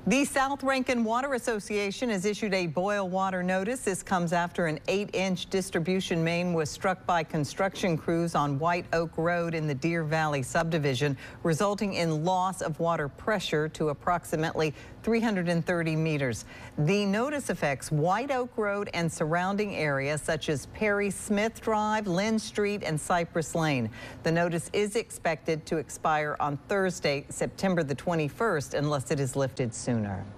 The South Rankin Water Association has issued a boil water notice. This comes after an 8-inch distribution main was struck by construction crews on White Oak Road in the Deer Valley subdivision, resulting in loss of water pressure to approximately 330 meters. The notice affects White Oak Road and surrounding areas such as Perry Smith Drive, Lynn Street, and Cypress Lane. The notice is expected to expire on Thursday, September the 21st, unless it is lifted sooner.